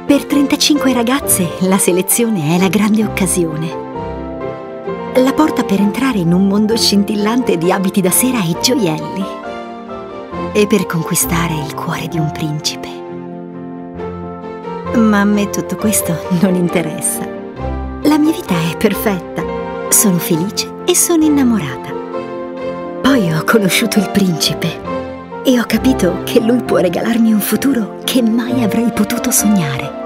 Per 35 ragazze la selezione è la grande occasione. La porta per entrare in un mondo scintillante di abiti da sera e gioielli. E per conquistare il cuore di un principe. Ma a me tutto questo non interessa. La mia vita è perfetta. Sono felice e sono innamorata. Poi ho conosciuto il principe e ho capito che lui può regalarmi un futuro che mai avrei potuto sognare.